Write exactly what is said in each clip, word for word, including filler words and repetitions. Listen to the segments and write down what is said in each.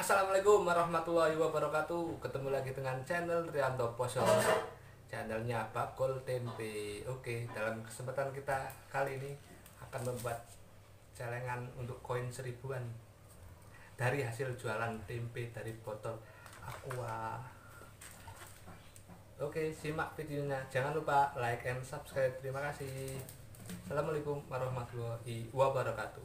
Assalamualaikum warahmatullahi wabarakatuh. Ketemu lagi dengan channel Rianto Poso, channelnya Bakul Tempe. Oke, dalam kesempatan kita kali ini akan membuat celengan untuk koin seribuan dari hasil jualan tempe dari botol aqua. Oke, simak videonya. Jangan lupa like and subscribe. Terima kasih. Assalamualaikum warahmatullahi wabarakatuh.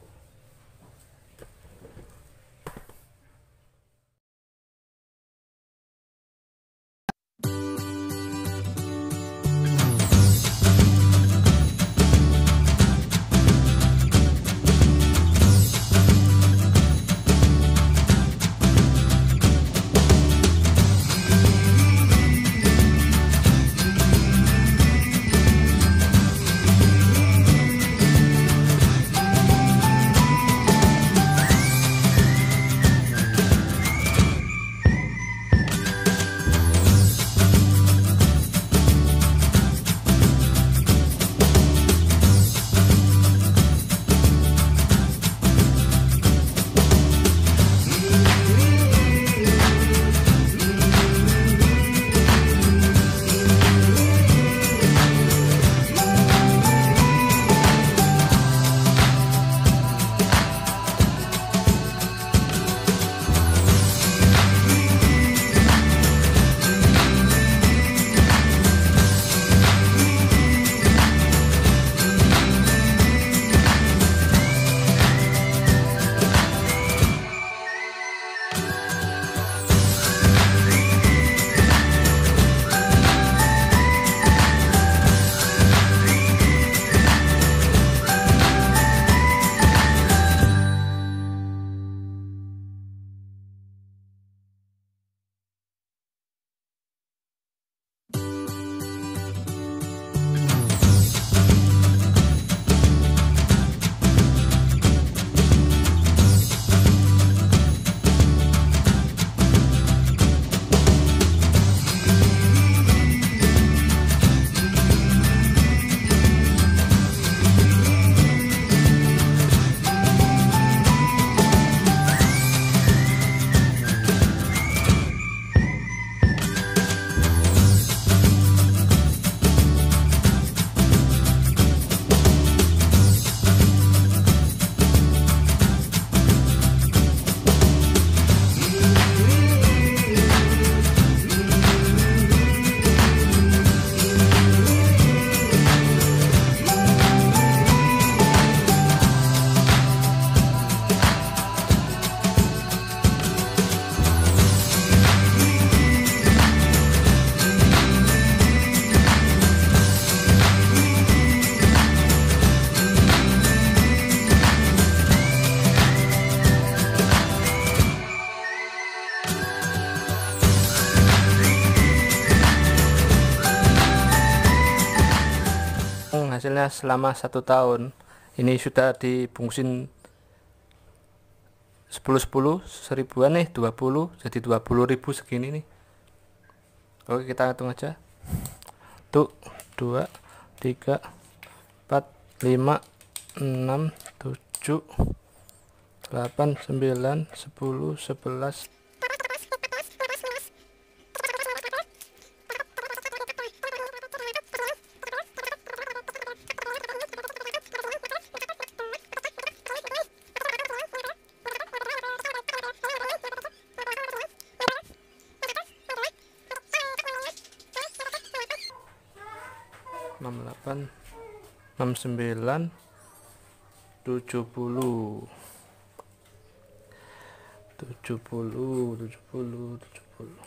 Hasilnya selama satu tahun ini sudah dibungkusin sepuluh sepuluh seribuan nih, dua puluh jadi dua puluh ribu segini nih. Oke, kita hitung aja tuh, dua tiga empat lima enam tujuh delapan sembilan sepuluh sebelas enam delapan enam sembilan tujuh puluh tujuh puluh tujuh puluh tujuh puluh.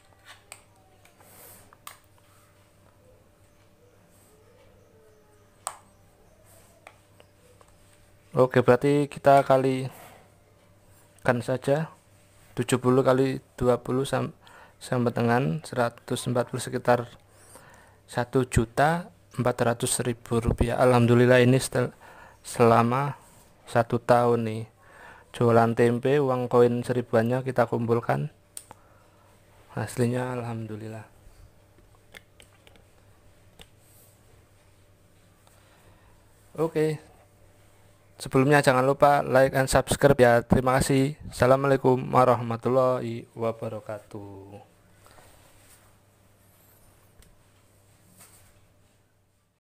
Oke, berarti kita kalikan saja tujuh puluh kali dua puluh sama dengan seratus empat puluh, sekitar satu juta empat ratus ribu rupiah. Alhamdulillah, ini selama satu tahun nih jualan tempe, uang koin seribuannya kita kumpulkan, hasilnya alhamdulillah. Oke, Sebelumnya jangan lupa like and subscribe ya. Terima kasih. Assalamualaikum warahmatullahi wabarakatuh.